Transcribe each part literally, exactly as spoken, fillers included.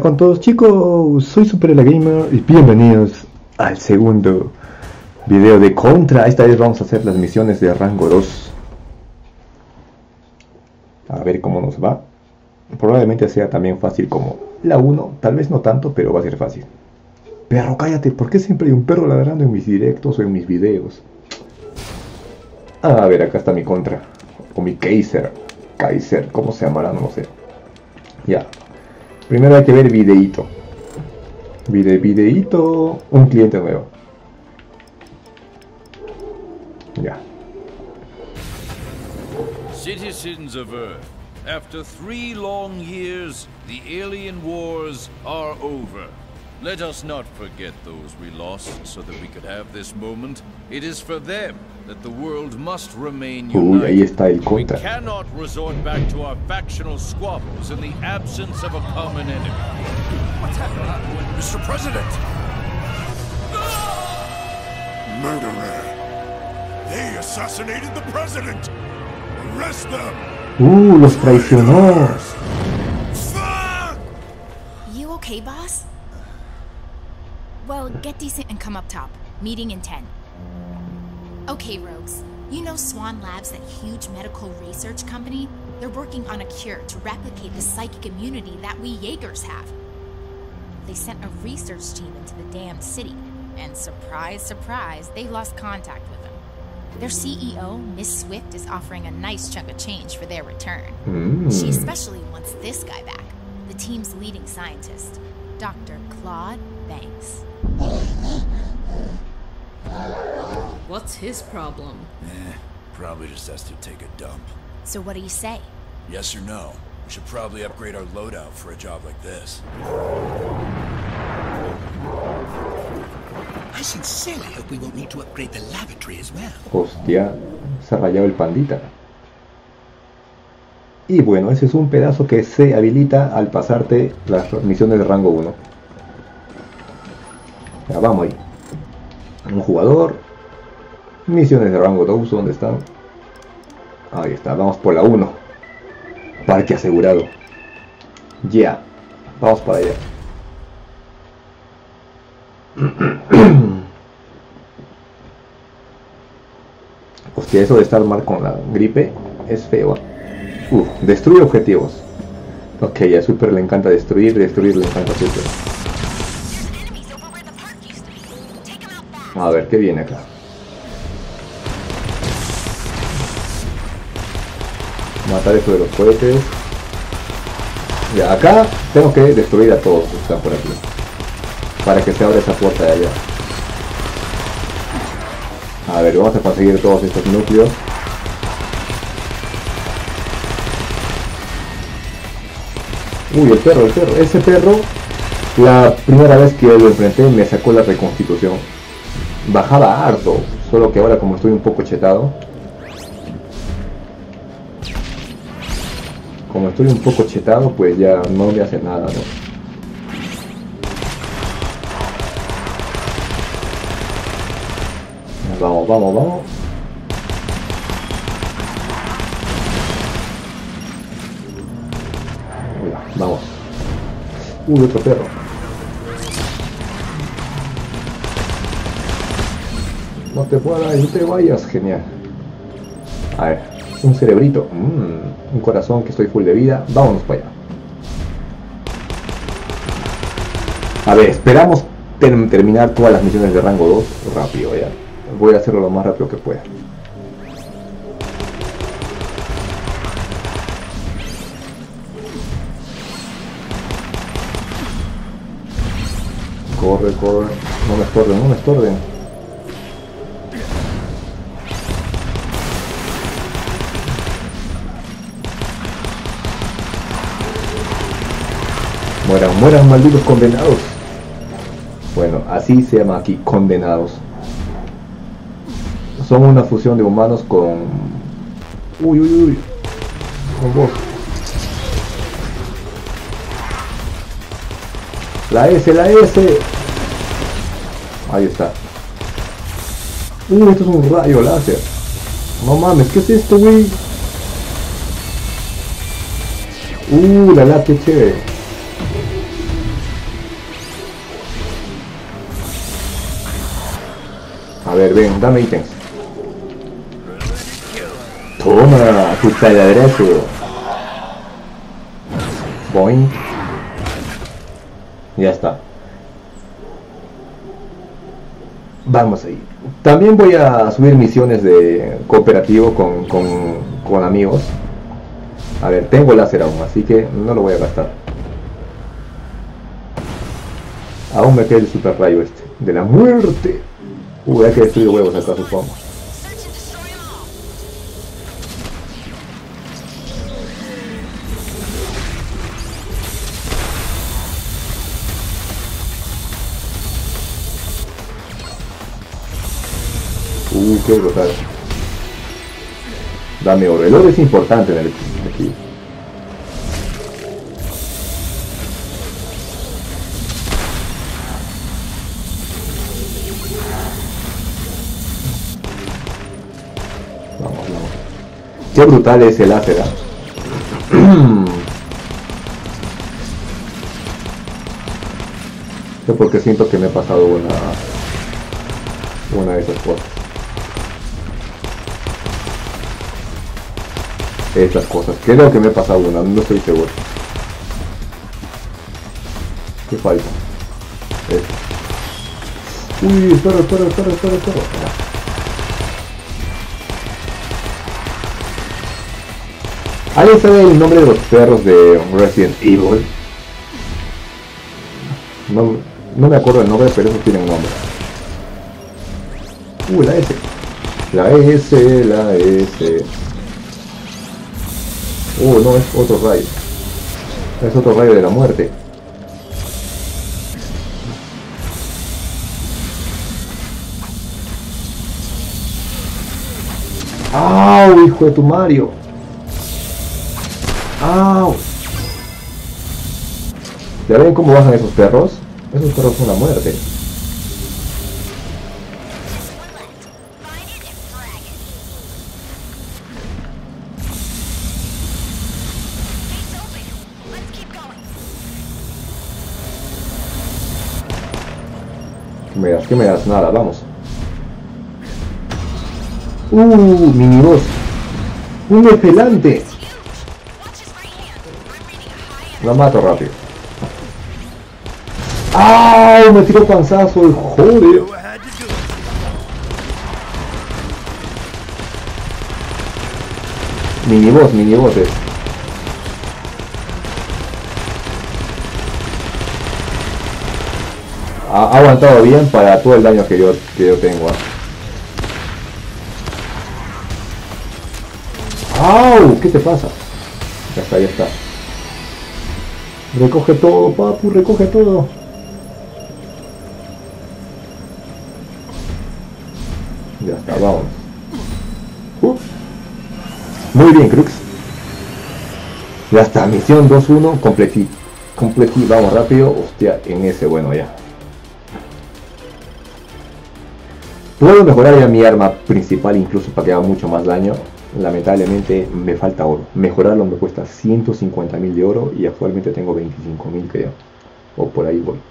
onda con todos, chicos? Soy Superela Gamer y bienvenidos al segundo video de Contra. Esta vez vamos a hacer las misiones de rango dos. A ver cómo nos va. Probablemente sea también fácil como la uno, tal vez no tanto, pero va a ser fácil. Perro, cállate, ¿por qué siempre hay un perro ladrando en mis directos o en mis videos? A ver, acá está mi Contra. O mi Kaiser. Kaiser, ¿cómo se llamará? No lo sé. Ya. Primero hay que ver videíto. Vide, videíto. Un cliente nuevo. Ya. Citizens of Earth, after three long years, the alien wars are over. Let us not forget those we lost so that we could have this moment. It is for them that the world must remain united. Uy, ahí está el We Contra. cannot resort back to our factional squabbles in the absence of a common enemy. What's happening, Mister President? Murderer! They assassinated the president! Arrest them! Uh, los traicionó. Fuck! You okay, boss? Well, get decent and come up top. Meeting in ten. Okay, Rogues. You know Swan Labs, that huge medical research company? They're working on a cure to replicate the psychic immunity that we Jaegers have. They sent a research team into the damn city, and surprise, surprise, they lost contact with them. Their C E O, Miss Swift, is offering a nice chunk of change for their return. Mm. She especially wants this guy back, the team's leading scientist, Doctor Claude Banks. What's his problem? Eh, probably just has to take a dump. So what do you say? Yes or no? We should probably upgrade our loadout for a job like this. I sincerely hope we won't need to upgrade the lavatory as well. Hostia, se ha rayado el pandita. Y bueno, ese es un pedazo que se habilita al pasarte las misiones de rango uno. Ya, vamos ahí. Un jugador. Misiones de rango dos, ¿dónde están? Ahí está, vamos por la uno. Parque asegurado. Ya, yeah. Vamos para allá. Hostia, eso de estar mal con la gripe es feo. Uf, destruye objetivos. Ok, a Super le encanta destruir, destruir le encanta a Super. A ver, ¿qué viene acá? Matar eso de los cohetes. Ya, acá tengo que destruir a todos los que están por aquí, para que se abra esa puerta de allá. A ver, vamos a conseguir todos estos núcleos. Uy, el perro, el perro. Ese perro, la primera vez que lo enfrenté me sacó la reconstitución. Bajaba harto, solo que ahora como estoy un poco chetado. Como estoy un poco chetado, pues ya no me hace nada, ¿no? Vamos, vamos, vamos. Vamos. Uy, otro perro. No te puedas, no te vayas, genial. A ver, un cerebrito. Mm, un corazón que estoy full de vida. Vámonos para allá. A ver, esperamos ter terminar todas las misiones de rango dos rápido ya. Voy a hacerlo lo más rápido que pueda. Corre, corre. No me estorben, no me estorben. Mueran, mueran, malditos condenados. Bueno, así se llama aquí, condenados. Son una fusión de humanos con... Uy, uy, uy. Con vos. La S, la S. Ahí está. Uh, esto es un rayo láser. No mames, ¿qué es esto, güey? Uh, la la, qué chévere. A ver, ven, dame ítems. Toma, tu taladrazo. Boing. Ya está. Vamos ahí. También voy a subir misiones de cooperativo con, con, con amigos. A ver, tengo láser aún, así que no lo voy a gastar. Aún me queda el super rayo este. De la muerte. Uy, hay que destruir huevos acá, supongo. Uh, qué brutal. Dame oro. El oro es importante en el aquí. Vamos, vamos. Qué brutal es el láser. Yo porque siento que me he pasado una una de esas cosas. Estas cosas. Creo que me he pasado una, no estoy seguro. ¿Qué falta? Esto. Uy, espera, espera, espera, espera, espera. ¿Alguien sabe el nombre de los perros de Resident Evil? No, no me acuerdo el nombre, pero esos tienen un nombre. Uh, la S. La S, la S. Uh, no, es otro rayo. Es otro rayo de la muerte. ¡Au, hijo de tu Mario! ¡Au! ¿Ya ven cómo bajan esos perros? Esos perros son la muerte. ¿Qué me das? ¿Qué me das? Nada, vamos. Uh, mini boss. Un estelante. Lo mato rápido. ¡Ah! Me tiró panzazo el joder. Mini boss, mini bosses. Ha aguantado bien para todo el daño que yo, que yo tengo. ¿eh? ¡Au! ¿Qué te pasa? Ya está, ya está. Recoge todo, papu, recoge todo. Ya está, vamos. Uh. Muy bien, Crux. Ya está, misión dos uno, completí. Completí, vamos rápido. Hostia, en ese, bueno, ya. Puedo mejorar ya mi arma principal incluso para que haga mucho más daño. Lamentablemente me falta oro. Mejorarlo me cuesta ciento cincuenta mil de oro y actualmente tengo veinticinco mil, creo. O por ahí voy.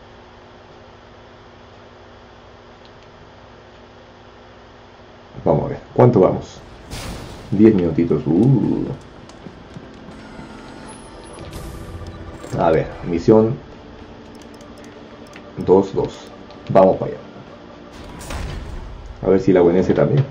Vamos a ver. ¿Cuánto vamos? diez minutitos. Uh. A ver. Misión dos dos. Vamos para allá. A ver si la hago en ese también.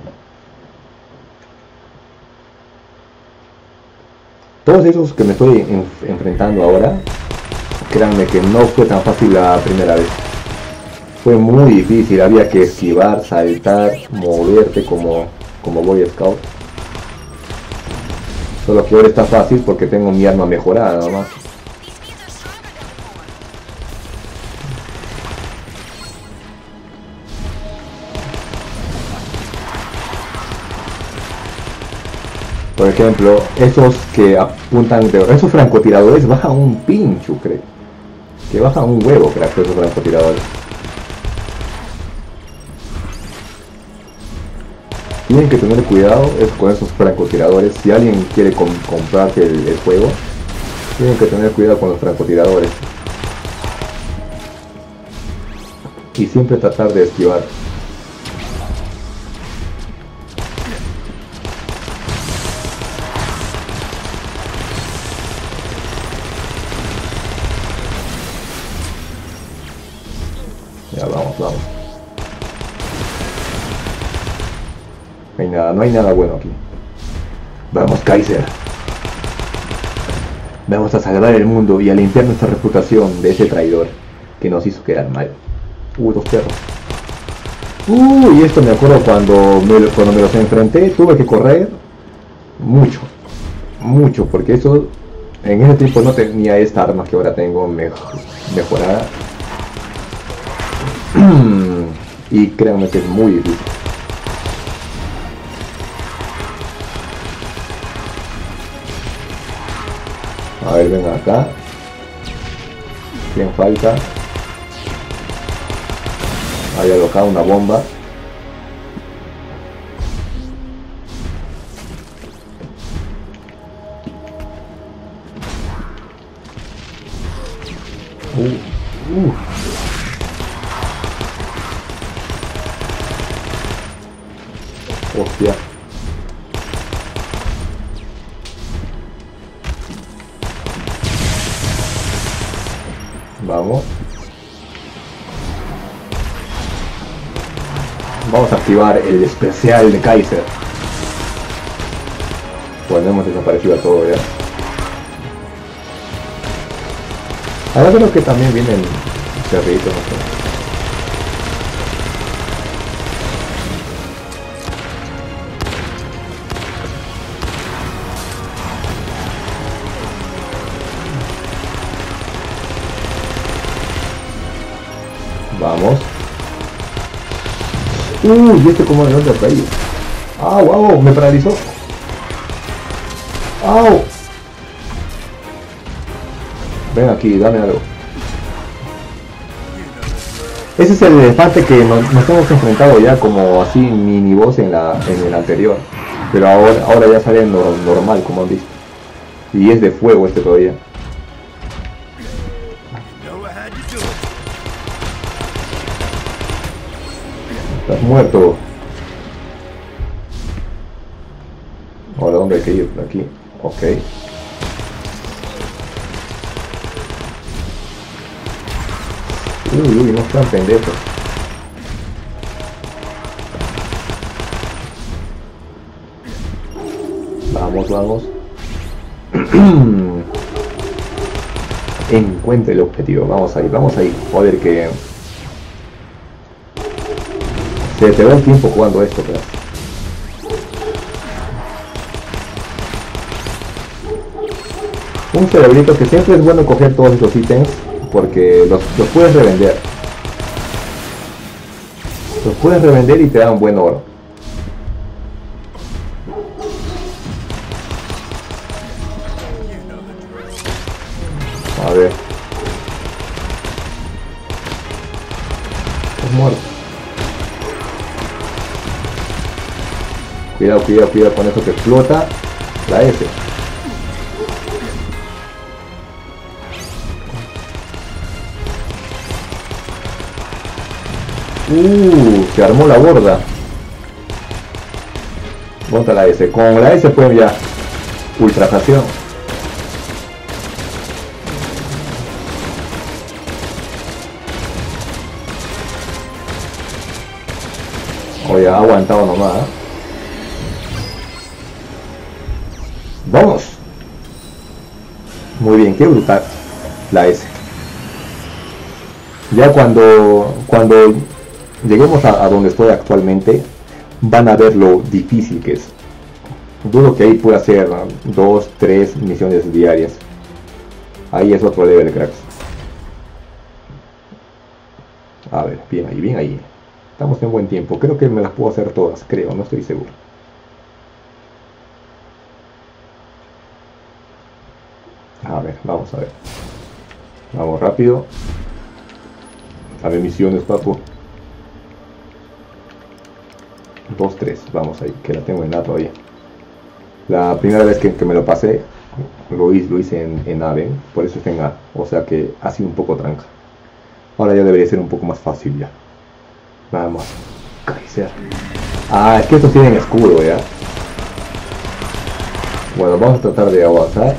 Todos esos que me estoy en, enfrentando ahora, créanme que no fue tan fácil la primera vez. Fue muy difícil, había que esquivar, saltar, moverte como, como Boy Scout. Solo que ahora está fácil porque tengo mi arma mejorada nada más. Por ejemplo, esos que apuntan de... Esos francotiradores bajan un pincho, creo. Que bajan un huevo, creo, esos francotiradores. Tienen que tener cuidado es con esos francotiradores. Si alguien quiere com comprarte el, el juego, tienen que tener cuidado con los francotiradores. Y siempre tratar de esquivar. Ya, vamos, vamos. No hay nada, no hay nada bueno aquí. Vamos, Kaiser. Vamos a salvar el mundo y a limpiar nuestra reputación de ese traidor que nos hizo quedar mal. Uh, dos perros. Uh, y esto me acuerdo cuando me, cuando me los enfrenté, tuve que correr mucho. Mucho, porque eso en ese tiempo no tenía esta arma que ahora tengo mejor, mejorada. Y créanme que es muy difícil. A ver, venga acá. ¿Quién falta? Hay acá una bomba. Uh, uh. Hostia. Vamos. Vamos a activar el especial de Kaiser. Pues hemos desaparecido a todo ya. Ahora creo que también vienen cerritos, no sé. Vamos. Uy, ¿y este cómo de dónde ha caído? ¡Ah, wow! Me paralizó. ¡Au! Ven aquí, dame algo. Ese es el elefante que nos, nos hemos enfrentado ya como así mini boss en la en el anterior. Pero ahora, ahora ya sale no, normal, como han visto. Y es de fuego este todavía. Estás muerto. Ahora, ¿dónde hay que ir? Por aquí. Ok. Uy, uy, no están pendejos. Vamos, vamos. Encuentre el objetivo. Vamos ahí, vamos ahí. Joder, que... se te va el tiempo jugando esto, pero... un cerebrito que siempre es bueno coger todos estos ítems porque los, los puedes revender. Los puedes revender y te dan buen oro. A ver. Es muerto. Cuidado, cuidado, cuidado con eso que explota la S. Uh, se armó la borda. Monta la S. Con la S pueden ya ultrajación. Oye, ha aguantado nomás, ¿eh? Vamos. Muy bien, qué brutal la S. Ya cuando cuando lleguemos a, a donde estoy actualmente, van a ver lo difícil que es. Dudo que ahí pueda hacer dos, tres misiones diarias. Ahí es otro level, cracks. A ver, bien ahí, bien ahí. Estamos en buen tiempo. Creo que me las puedo hacer todas, creo, no estoy seguro. A ver, vamos a ver. Vamos rápido. A ver, misiones, papu. dos, tres, vamos ahí, que la tengo en la todavía. La primera vez que, que me lo pasé, lo hice, lo hice en, en AVE, por eso está en A. O sea que ha sido un poco tranca. Ahora ya debería ser un poco más fácil ya. Vamos. Kaiser. Ah, es que estos tienen escudo ya. Bueno, vamos a tratar de avanzar.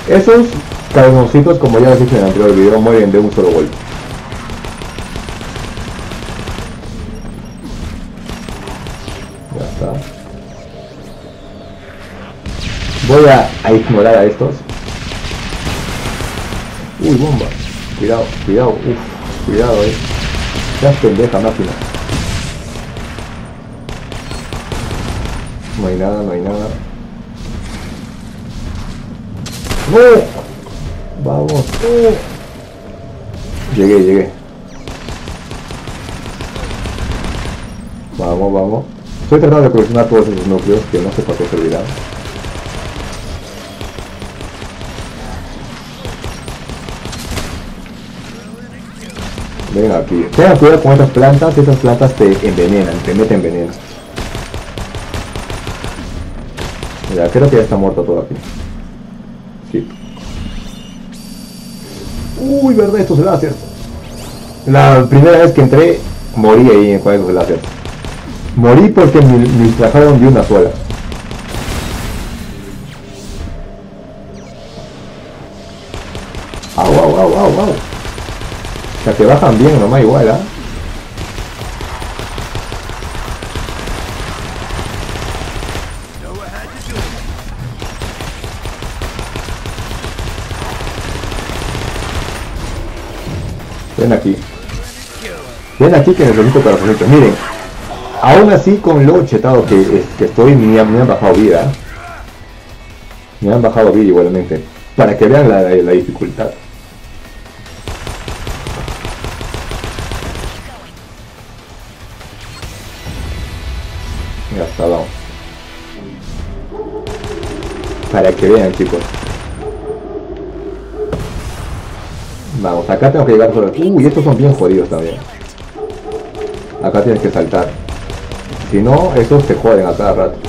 Esos cabezoncitos, como ya les dije en el anterior video, mueren de un solo golpe. Ya está. Voy a, a ignorar a estos. Uy, bomba. Cuidado, cuidado, uff, cuidado, eh. Ya es pendeja máquina. No hay nada, no hay nada. ¡No! Vamos, no. Llegué, llegué. Vamos, vamos. Estoy tratando de coleccionar todos esos núcleos que no sé para qué servirán. Ven aquí. Tengan cuidado con estas plantas, esas plantas te envenenan, te meten veneno. Mira, creo que ya está muerto todo aquí. Sí. Uy, verdad, estos láser. La primera vez que entré, morí ahí con esos láser. Morí porque me, me distrajeron de una sola. Au, au, au, au, au. O sea, te bajan bien nomás igual, ¿ah? ¿eh? Ven aquí. Ven aquí que necesito corazoncitos. Miren, aún así con lo chetado que, que estoy, me han, me han bajado vida. Me han bajado vida igualmente. Para que vean la, la, la dificultad. Ya está, vamos. Para que vean, chicos. Vamos, acá tengo que llegar solo. Uy, estos son bien jodidos también. Acá tienes que saltar. Si no, esos te joden a cada rato.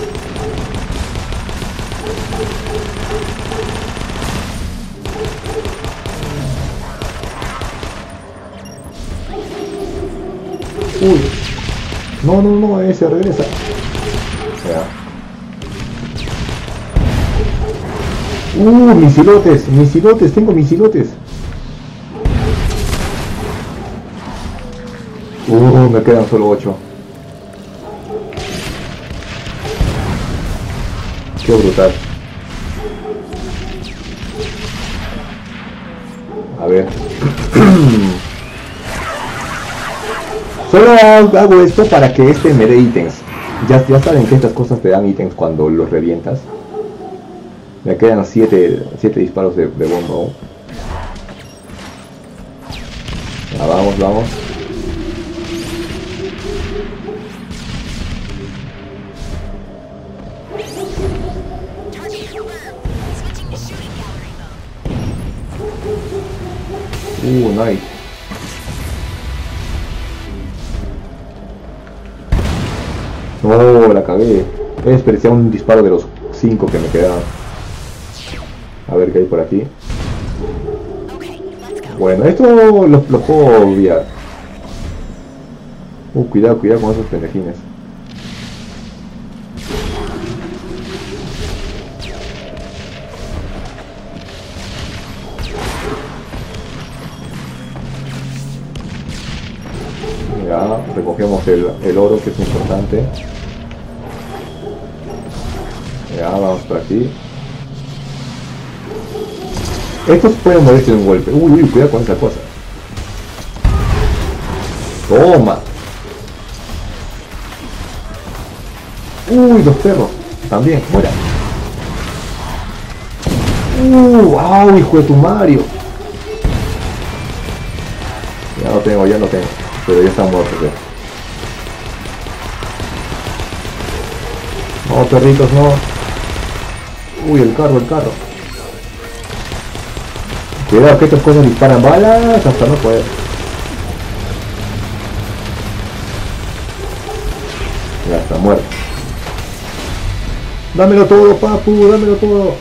Uy. No, no, no, ese regresa. Ya. Uh, misilotes, misilotes, tengo misilotes. Uh, me quedan solo ocho. Qué brutal. A ver. Solo hago esto para que este me dé ítems. Ya, ya saben que estas cosas te dan ítems cuando los revientas. Me quedan siete disparos de, de bomba aún. Ya, vamos, vamos. Uh, nice. No, la cagué. Desperdicié un disparo de los cinco que me quedaban. A ver qué hay por aquí. Bueno, esto lo, lo puedo obviar. Uh, cuidado, cuidado con esos pendejines. Ya, recogemos el, el oro, que es importante. Ya, vamos por aquí. Estos pueden morirse de un golpe. Uy, uy, cuidado con esa cosa. Toma. Uy, los perros. También, muera. Uh, wow, hijo de tu Mario. Ya no tengo, ya no tengo. Pero ya están muertos ya. No, perritos, no. Uy, el carro, el carro. Cuidado que estas cosas disparan balas hasta no poder. Ya está muerto. Dámelo todo, papu, dámelo todo.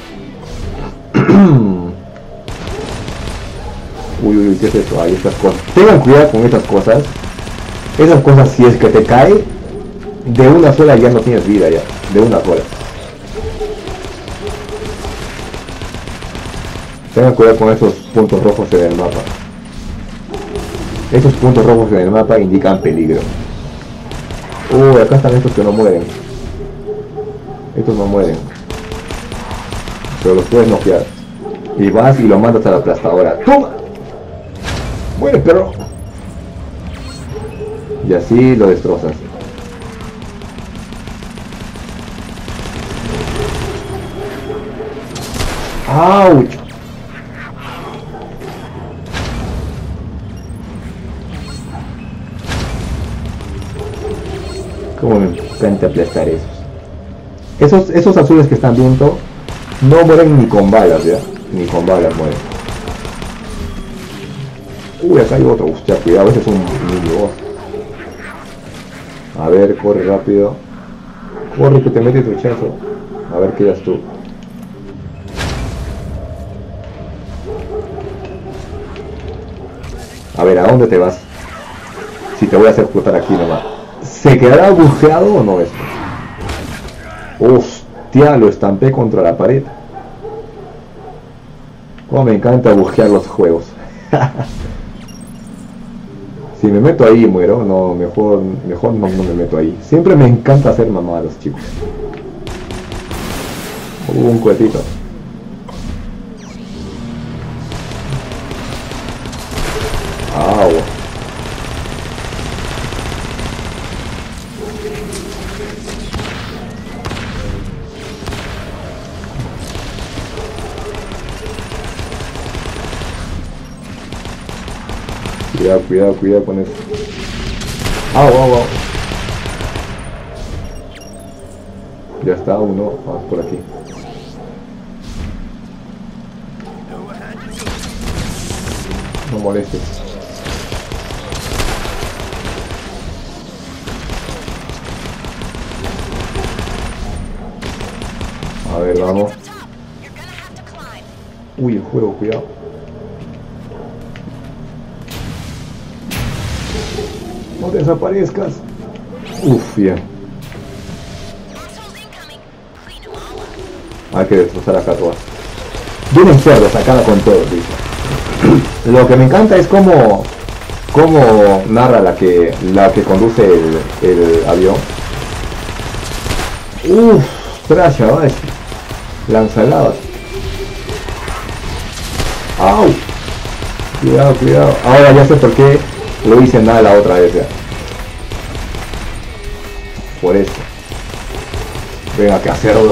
Uy, uy, uy, ¿qué es esto? Ahí estas cosas. Tengan cuidado con estas cosas. Esas cosas, si es que te cae, de una sola ya no tienes vida ya. De una sola. Tengan cuidado con esos puntos rojos en el mapa. Esos puntos rojos en el mapa indican peligro. Uy, acá están estos que no mueren. Estos no mueren. Pero los puedes noquear. Y vas y lo mandas a la aplastadora. ¡Toma! ¡Muere, perro! Y así lo destrozas. ¡Auch! Como me encanta aplastar esos. Esos, esos azules que están viendo no mueren ni con balas, ¿ya? Ni con balas mueren. Uy, acá hay otro. Hostia, cuidado, ese es un mini boss. A ver, corre rápido. Corre que te metes tu chazo. A ver qué das tú. A ver, ¿a dónde te vas? Si te voy a hacer explotar aquí nomás. ¿Se quedará agujeado o no esto? Hostia, lo estampé contra la pared. Oh, me encanta agujear los juegos. Si me meto ahí muero. No, mejor, mejor no, no me meto ahí. Siempre me encanta hacer mamadas, chicos. Hubo un cuetito. Au. Cuidado, cuidado, cuidado con eso. Au, au, au. Ya está uno. Vamos por aquí. No molestes. A ver, vamos. Uy, el juego, cuidado. No te desaparezcas. Uf, bien. Hay que destrozar acá todas. Vienen cerdos, acaba con todo, dice. Lo que me encanta es cómo, cómo narra la que, la que conduce el, el avión. Uff, trash, chavales. Lanzaladas. ¡Au! Cuidado, cuidado. Ahora ya sé por qué lo hice nada la otra vez. Ya. Por eso. Venga, que hacerlo.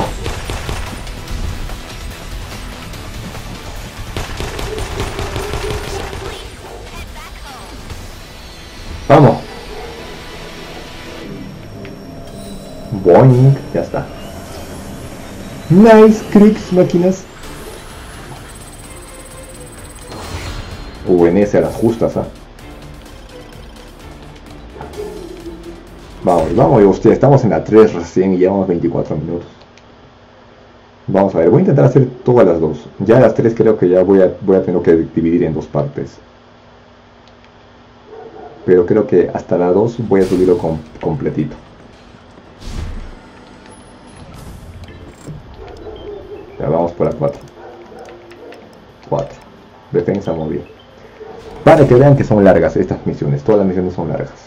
Vamos. Boing, ya está. Nice, cricks, máquinas. Uh, en ese a las justas, ¿ah? ¿eh? Vamos, vamos, hostia, estamos en la tres recién y llevamos veinticuatro minutos. Vamos a ver, voy a intentar hacer todas las dos. Ya las tres creo que ya voy a, voy a tener que dividir en dos partes. Pero creo que hasta la dos voy a subirlo com completito. Ya vamos por la cuatro. cuatro. Defensa móvil. Para que vean que son largas estas misiones. Todas las misiones son largas.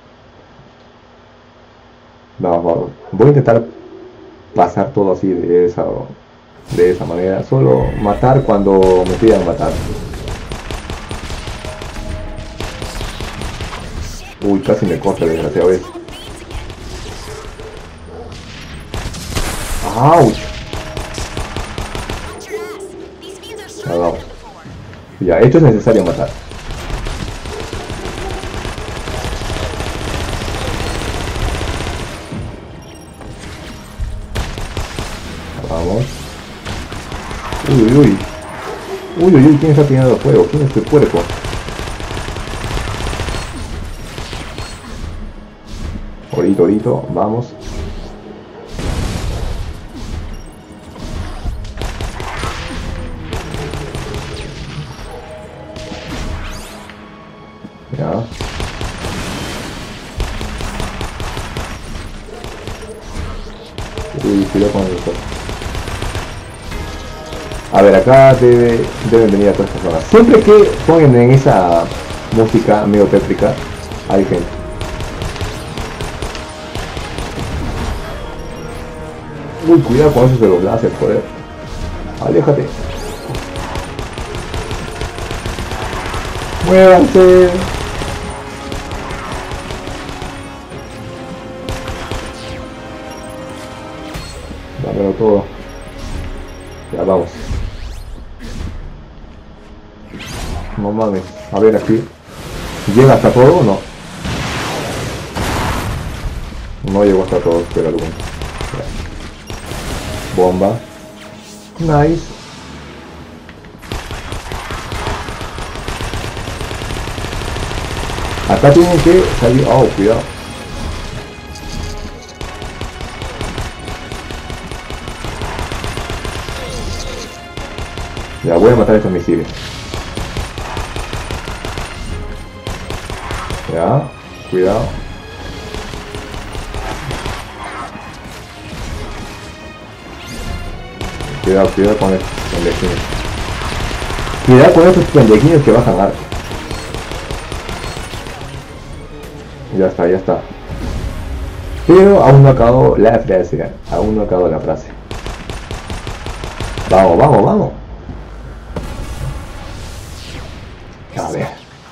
Vamos, vamos. Voy a intentar pasar todo así de esa, de esa manera. Solo matar cuando me pidan matar. Uy, casi me corta el desgraciado ese. ¡Auch! Ya vamos. Ya, esto es necesario matar. Vamos. Uy, uy, uy. Uy, uy, uy, ¿quién está tirando fuego? ¿Quién es este puerco? Orito, orito, vamos. Ya. Uy, cuidado con el A ver, acá debe, deben venir a todas estas personas. Siempre que ponen en esa música medio tétrica, hay gente. Uy, cuidado con esos de los láser, joder. Aléjate. ¡Muévanse! Dámelo todo. Ya vamos. No mames. A ver aquí. ¿Llega hasta todo o no? No llegó hasta todo, pero alguno. Bomba. Nice. Acá tienen que salir. Oh, cuidado. Ya voy a matar a estos misiles. Ya, cuidado. Cuidado, cuidado con estos pendejines. Cuidado con estos pendejines que bajan arco. Ya está, ya está. Pero aún no ha acabado la frase. Aún no ha acabado la frase. Vamos, vamos, vamos. A ver.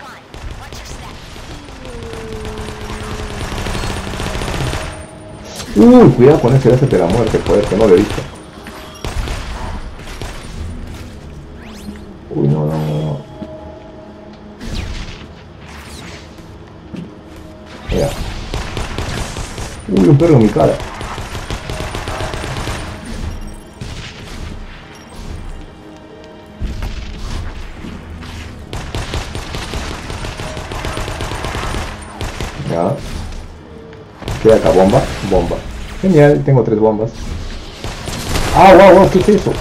Uy, cuidado con ese láser de la muerte, joder, que no lo he visto. Uy, no, no, no. Mira. Uy, un perro en mi cara. Ya. Queda acá bomba, bomba. Genial, tengo tres bombas. Ah, wow, wow, ¿qué es eso?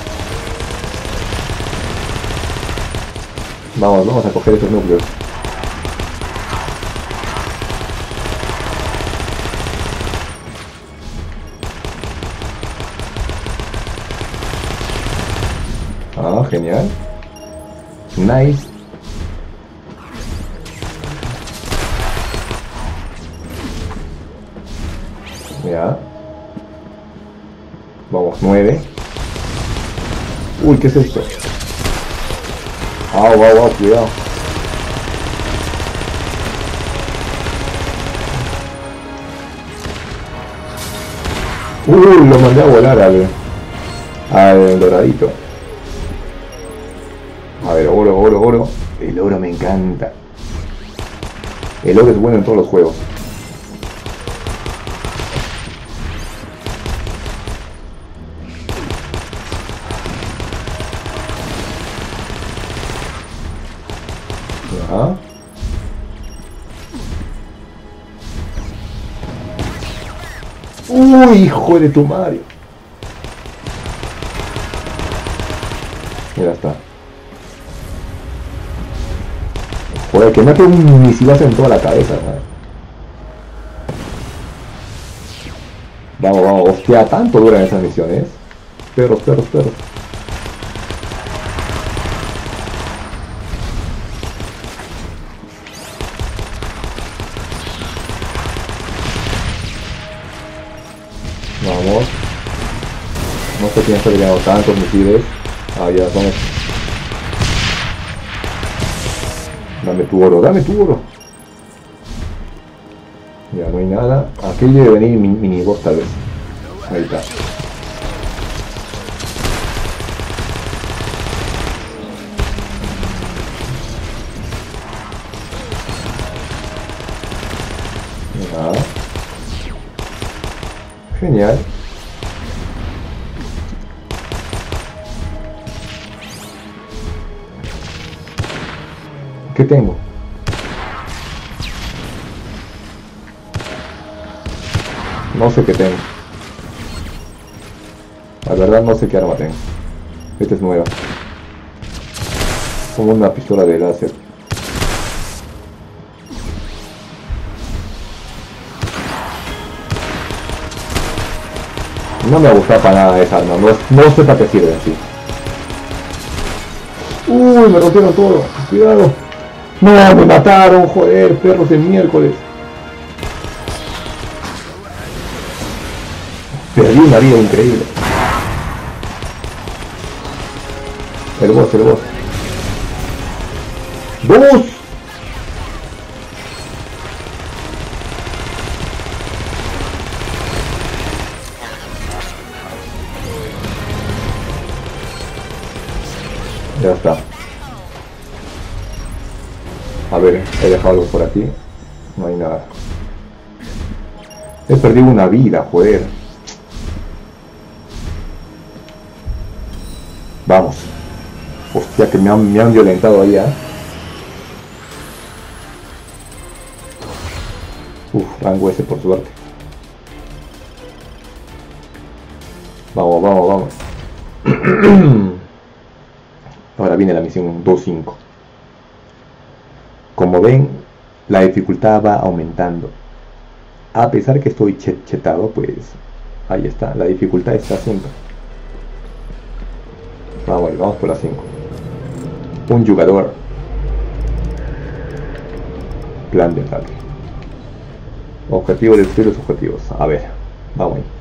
Vamos, vamos a coger esos núcleos. Ah, genial. Nice. Ya. Vamos, nueve. Uy, ¿qué es esto? Ah, wow, wow, cuidado. Uy, lo mandé a volar al, al doradito. A ver, oro, oro, oro. El oro me encanta. El oro es bueno en todos los juegos. Ya. Uy, hijo de tu madre. Ya está. Joder, que mate un misilazo en toda la cabeza, ¿no? Vamos, vamos, hostia, tanto duran esas misiones. Perros, perros, perros. Vamos. No sé quién está llegando tantos misiles. Ah, ya son. Dame tu oro, dame tu oro. Ya no hay nada. Aquí debe venir mi miniboss tal vez. Ahí está. Ya. Genial. ¿Qué tengo? No sé qué tengo. La verdad no sé qué arma tengo. Esta es nueva. Como una pistola de láser. No me gusta para nada esa arma. No, no sé para qué sirve así. Uy, me rompieron todo. Cuidado. No, me mataron, joder, perros de miércoles. Perdí una vida increíble. El boss, el boss. ¡Dos! Ya está. A ver, he dejado algo por aquí. No hay nada. He perdido una vida, joder. Vamos. Hostia, que me han, me han violentado allá. Uf, rango ese por suerte. Vamos, vamos, vamos. Ahora viene la misión dos cinco. Como ven, la dificultad va aumentando. A pesar que estoy chet chetado, pues ahí está, la dificultad está siempre. Vamos ahí, vamos por la cinco. Un jugador. Plan de ataque. Objetivo, destruir los objetivos. A ver, vamos ahí.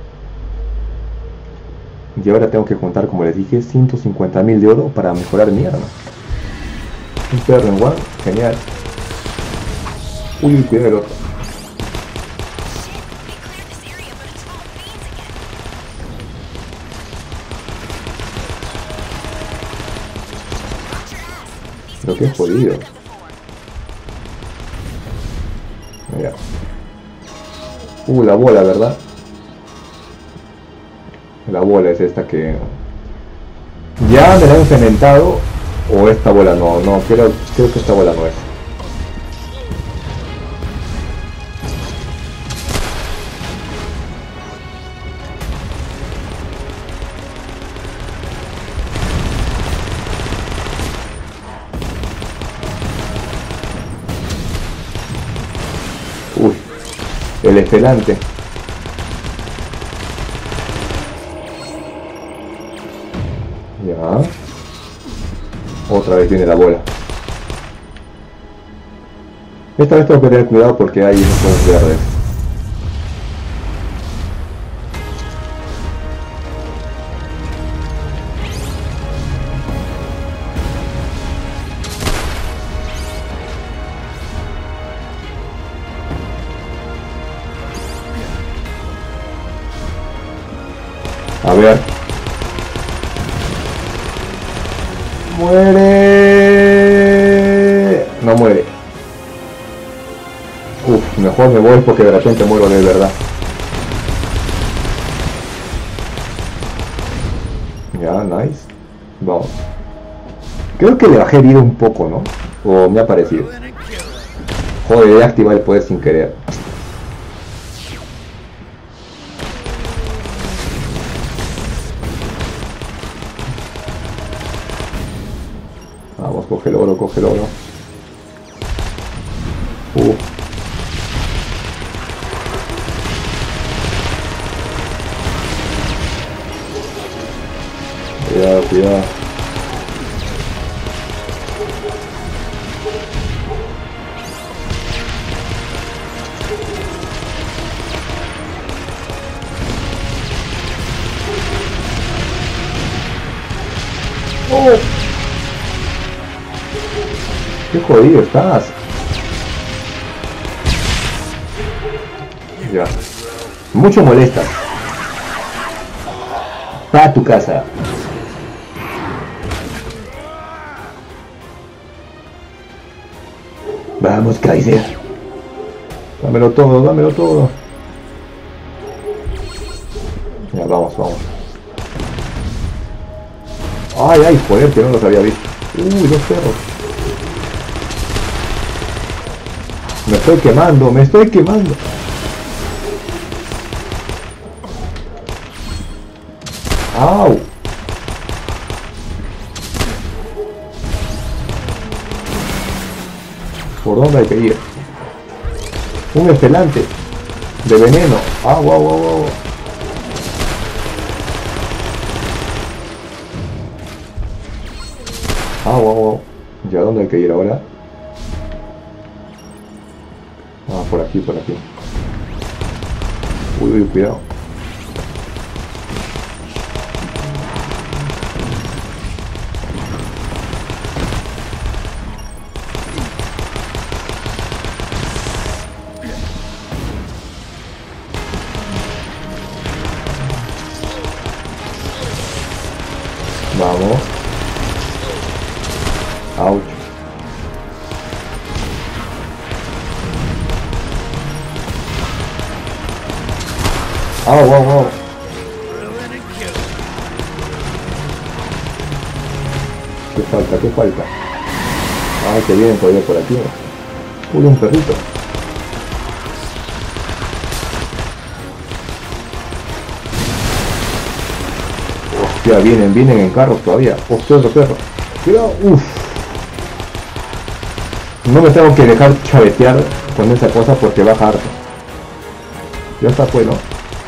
Y ahora tengo que juntar, como les dije, ciento cincuenta mil de oro para mejorar mi arma. Un perro en one, genial. Uy, cuidado el otro. Lo que es jodido. Mira. Uh, la bola, ¿verdad? La bola es esta que... Ya me la han cementado. O esta bola no, no, creo, creo que esta bola no es. Uy, el estelante. Ya. Otra vez viene la bola. Esta vez tengo que tener cuidado porque hay esos verdes. A ver. Muere. No muere. Uf, mejor me voy porque de repente muero de verdad. Ya, nice. Vamos. Creo que le bajé vida un poco, ¿no? O me ha parecido. Joder, he activado el poder sin querer. Vamos, coge el oro, coge el oro. Uh. Cuidado, cuidado. Oh. Qué jodido estás. Ya. Mucho molesta. Va a tu casa. Vamos, Kaiser. Dámelo todo, dámelo todo. Ya, vamos, vamos. Ay, ay, joder, que no los había visto. Uy, dos perros. Me estoy quemando, me estoy quemando. ¡Au! ¿Por dónde hay que ir? Un estelante de veneno. ¡Ah, wow, wow, wow! Ah, wow, wow. ¿Ya dónde hay que ir ahora? Ah, por aquí, por aquí. Uy, uy, cuidado. Vamos. Ouch. Oh, wow, wow. ¿Qué falta? ¿Qué falta? Ay, que vienen todavía por aquí. Uy, un perrito. Hostia, vienen, vienen en carros todavía. Hostia, otro perro. Cuidado, uff. No me tengo que dejar chavetear con esa cosa porque baja harto. Ya está, pues, ¿no?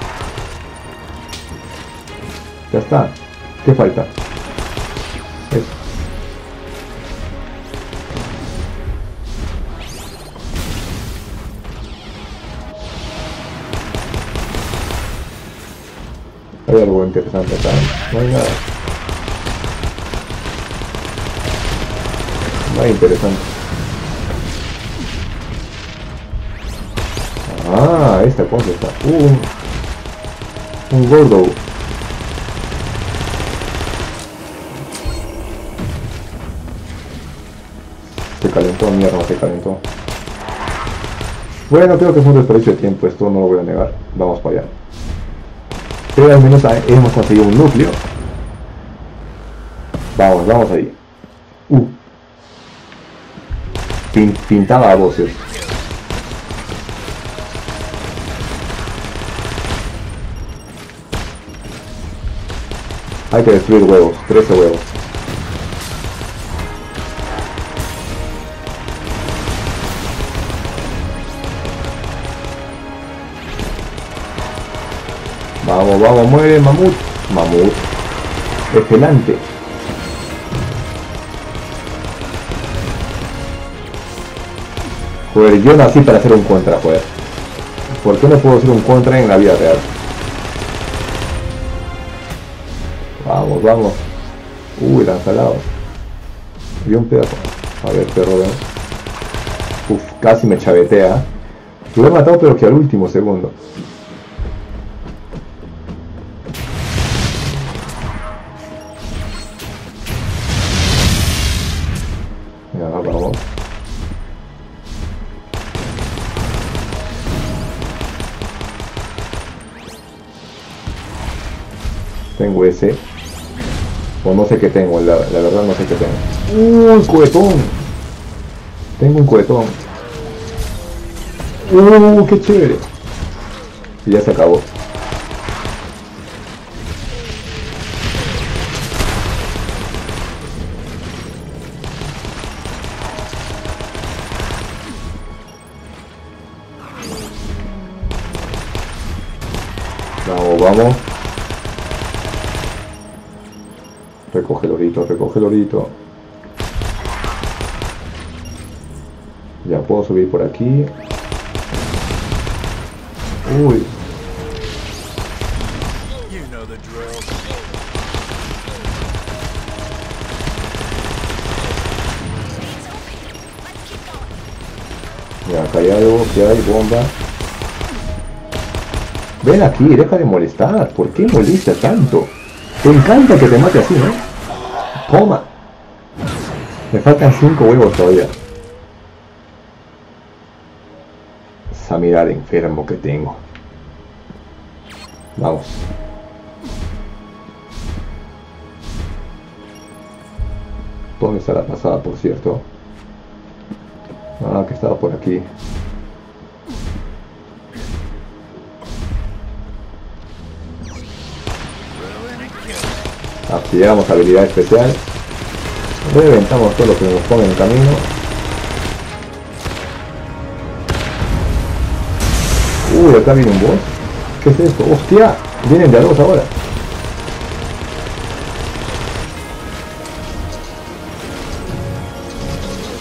Ya está. ¿Qué falta? Eso. Hay algo interesante acá. No hay nada. Nada interesante. Ah, esta cosa está. Uh, un, un gordo. Se calentó, mierda, se calentó. Bueno, creo que fue un desperdicio de tiempo, esto no lo voy a negar. Vamos para allá. Pero al menos hemos conseguido un núcleo. Vamos, vamos ahí. Uh. Pin, pintada a voces. Hay que destruir huevos, trece huevos. Vamos, vamos, muere mamut. Mamut. Excelente. Joder, yo nací para hacer un contra, joder. ¿Por qué no puedo hacer un contra en la vida real? Vamos, vamos. Uy, lanzalados. Y un pedazo. A ver, perro, ven. Uf, casi me chavetea. Lo he matado, pero que al último segundo. Ya, vamos. Tengo ese. O no sé qué tengo, la, la verdad no sé qué tengo. ¡Uh, un cohetón! Tengo un cohetón. ¡Uh, qué chévere! Y ya se acabó. Vamos, vamos. Recoge el orito, recoge el orito. Ya puedo subir por aquí. Uy. Ya, acá hay algo, que hay bomba. Ven aquí, deja de molestar. ¿Por qué molesta tanto? Te encanta que te mate así, ¿no? Toma. Me faltan cinco huevos todavía. Esa mirada enfermo que tengo. Vamos. ¿Dónde está la pasada, por cierto? Ah, que estaba por aquí. Activamos habilidad especial. Reventamos todo lo que nos pone en el camino. Uy, acá viene un boss. ¿Qué es esto? ¡Hostia! Vienen de a dos ahora.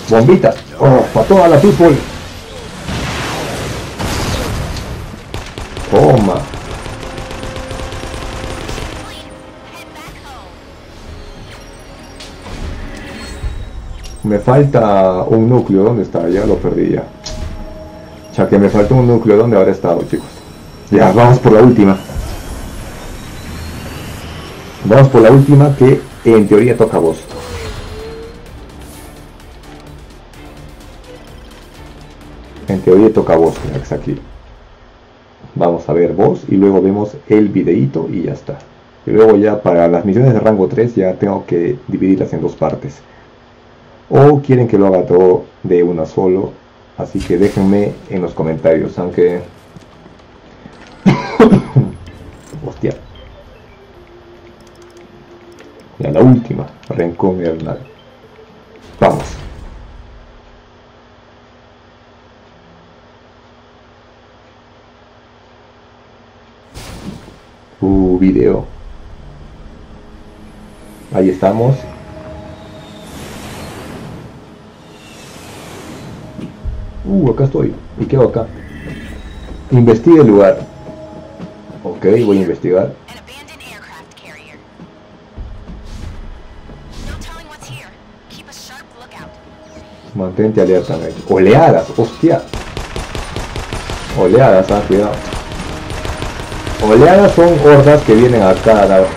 Bombita. Oh, para toda la people. Toma. Me falta un núcleo. ¿Dónde está? Ya lo perdí ya. O sea que me falta un núcleo. ¿Dónde habrá estado, chicos? Ya, vamos por la última. Vamos por la última que en teoría toca a vos. En teoría toca a vos, cracks, aquí. Vamos a ver vos y luego vemos el videíto y ya está. Y luego ya para las misiones de rango tres ya tengo que dividirlas en dos partes. O quieren que lo haga todo de una solo. Así que déjenme en los comentarios, aunque... Hostia. Ya la última, Rincón Hernal. Vamos. Uh, video. Ahí estamos. Uh, acá estoy. Y quedo acá. Investiga el lugar. Ok, voy a investigar. Mantente alerta. Oleadas, hostia. Oleadas, ah, cuidado. Oleadas son hordas que vienen acá a dar.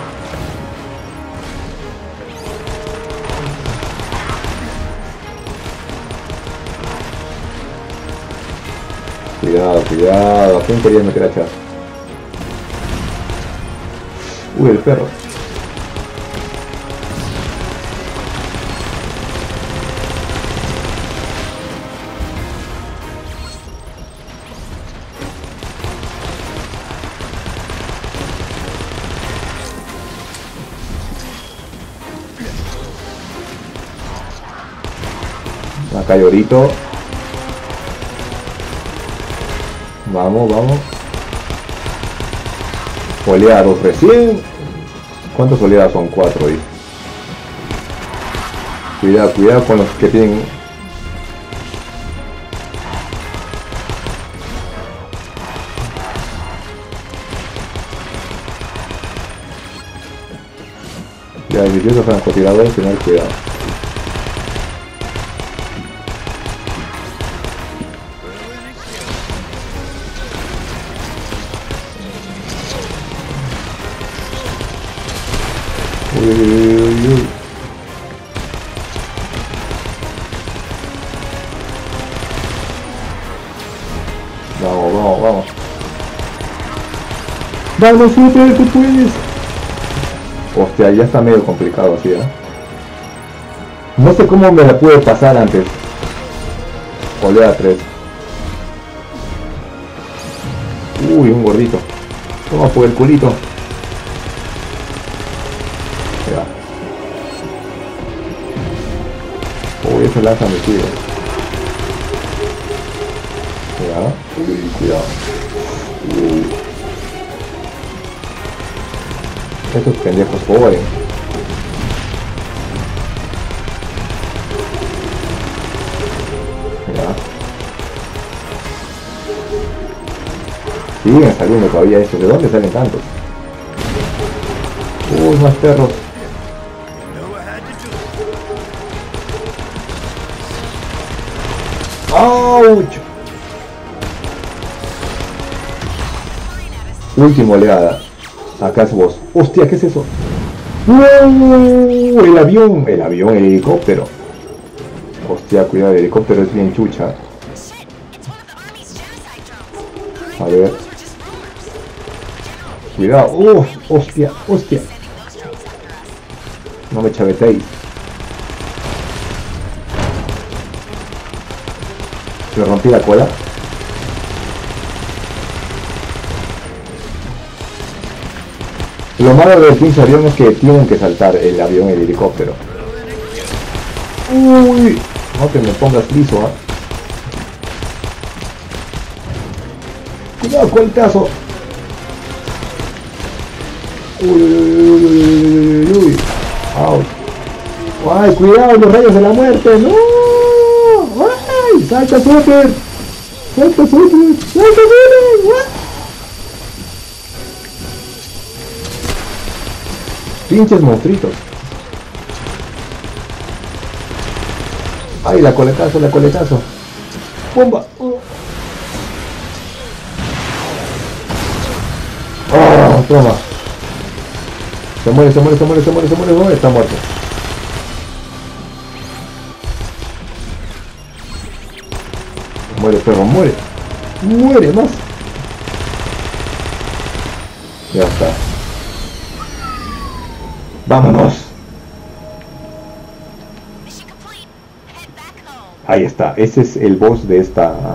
Cuidado, cuidado. ¿A quién querías meter a echar? Uy, el perro. Acá hay orito. Vamos, vamos. Oleados recién. ¿Cuántas oleadas son? Cuatro ahí. Cuidado, cuidado con los que tienen. Ya, mis dioses francotiradores, tener cuidado. Uy, uy, uy. Vamos, vamos, vamos. Vamos, super, tú puedes. Hostia, ya está medio complicado así, ¿eh? No sé cómo me la pude pasar antes. Oleada tres. Uy, un gordito. Toma por el culito. Uy, ese lanza mi tiro. Ya. Uy, cuidado. Uy. Estos pendejos joven. Ya. Siguen saliendo todavía estos. ¿De dónde salen tantos? Uy, más perros. ¡Auch! Última oleada. Acá es vos. ¡Hostia! ¿Qué es eso? ¡Uh! El avión. El avión, el helicóptero. Hostia, cuidado, el helicóptero es bien chucha. A ver. Cuidado. ¡Uh! ¡Hostia! ¡Hostia! No me chavetéis. Le rompí la cola. Lo malo del pinche avión es que tienen que saltar el avión y el helicóptero. Uy, no que me pongas liso, ¿eh? Cuidado con el caso. Uy, uy, uy, uy, uy. Ay, cuidado, los rayos de la muerte. No. ¡Uy! ¡Salta Super! ¡Salta Super! ¡Salta Super! ¡Pinches monstruitos! ¡Ay, la coletazo, la coletazo! ¡Bomba! ¡Oh! ¡Oh! ¡Toma! Se muere, se muere, se muere, se muere, se muere, se muere, está muerto. Muere, perro, muere. Muere más. Ya está. Vámonos. Ahí está. Ese es el boss de esta...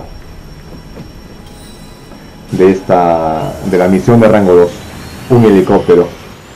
De esta... De la misión de rango dos. Un helicóptero.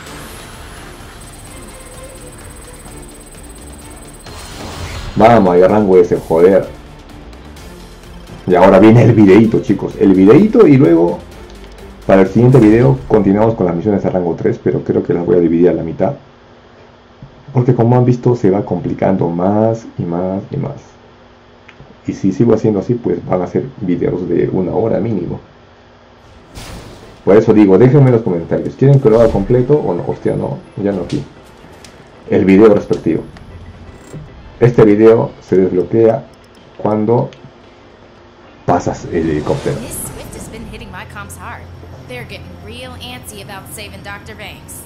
Vamos, ahí rango ese, joder. Y ahora viene el videíto, chicos. El videíto y luego para el siguiente video continuamos con las misiones de rango tres, pero creo que las voy a dividir a la mitad. Porque como han visto se va complicando más y más y más. Y si sigo haciendo así, pues van a ser videos de una hora mínimo. Por eso digo, déjenme en los comentarios. ¿Quieren que lo haga completo o no? Hostia, no, ya no aquí. El video respectivo. Este video se desbloquea cuando pasas el helicóptero. Miss Swift has been hitting my comms hard. They're getting real antsy about saving Doctor Banks.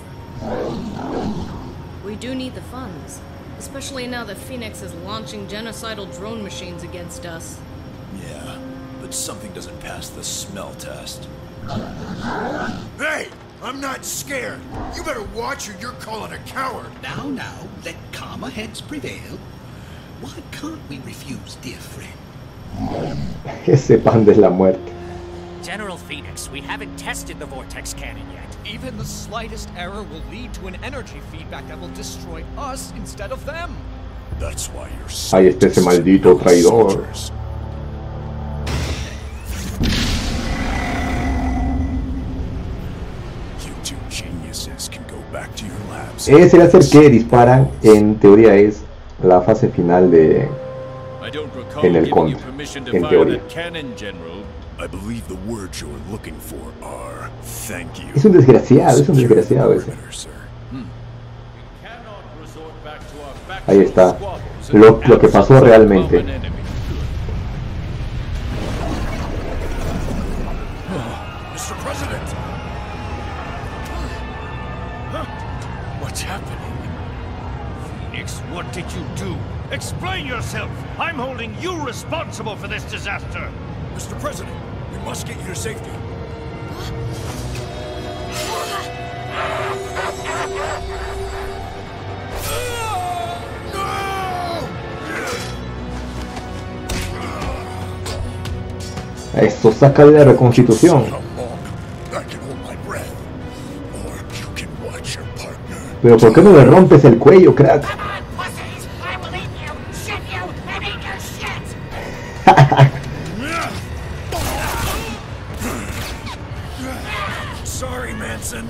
We do need the funds, especially now that Phoenix is launching genocidal drone machines against us. Yeah, but something doesn't pass the smell test. Hey! I'm not scared! You better watch or you're calling a coward! Now, now, let calmer heads prevail. Why can't we refuse, dear friend? Ese pan de la muerte. General Phoenix, we haven't tested the vortex cannon yet. Even the slightest error will lead to an energy feedback that will destroy us instead of them. That's why you're Ahí está ese maldito traidor. You two geniuses can go back to your labs. Ese láser que disparan en teoría es la fase final de en el contra, en teoría. I believe the words you're looking for are thank you. Es un desgraciado, es un desgraciado ese. Ahí está. Lo, lo que pasó realmente. mister President. What's happening? Phoenix, what did you do? Explain yourself! I'm holding you responsible for this disaster! mister President, we must get you to safety. Eso saca de la reconstitución. Pero ¿por qué no le rompes el cuello, crack? Sorry, Manson.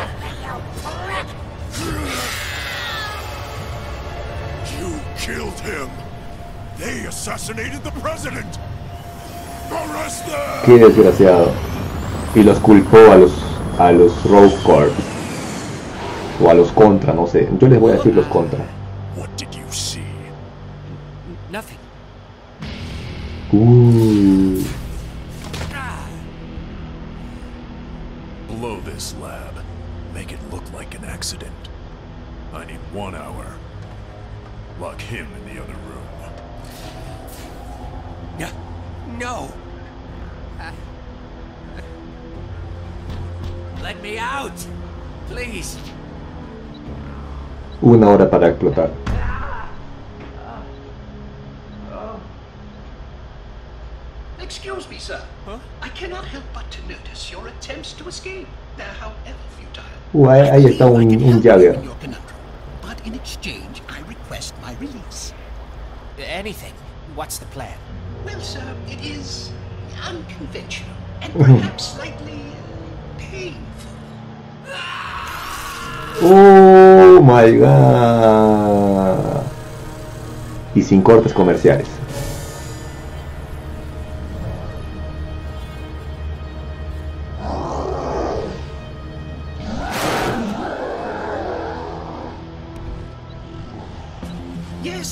You killed him. They assassinated the president. Arrest them. Qué desgraciado. Y los culpó a los a los Rogue Corps o a los Contra, no sé. Yo les voy a decir los Contra. What did you see? Nothing. Uh. Blow this lab. Make it look like an accident. I need one hour. Lock him in the other room. No. No. Uh, let me out, please. Una hora para explotar. Excuse me, sir. Huh? I cannot help but to notice your attempts to escape. They're however futile. Uh, ahí, ahí está un, un Jagger. But in exchange, I request my release. Anything. What's the plan? Well, sir, it is unconventional and perhaps slightly painful. Oh my god. Y sin cortes comerciales.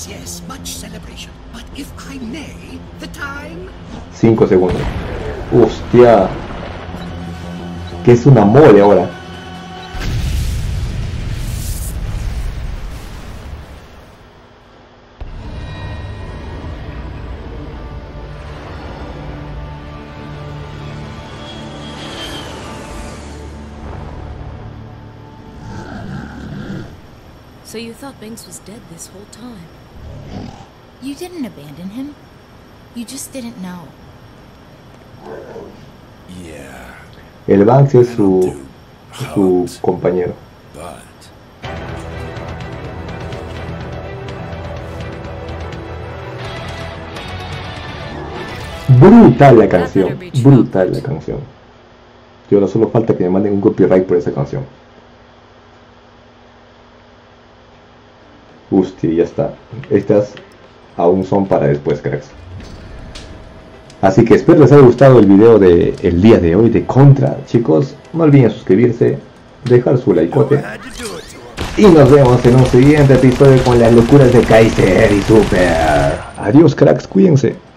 Yes, yes, much celebration. But if I may, the time... cinco segundos. Hostia. Que es una mole ahora. So you thought Banks was dead this whole time? You didn't abandon him. You just didn't know. Yeah. El Banks es su, su compañero. But Brutal la canción. Brutal la canción. Y ahora solo falta que me manden un copyright por esa canción. Hostia, ya está. Estas aún son para después, cracks. Así que espero les haya gustado el video del de día de hoy de Contra, chicos. No olviden suscribirse, dejar su likeote. Y nos vemos en un siguiente episodio con las locuras de Kaiser y Super. Adiós, cracks, cuídense.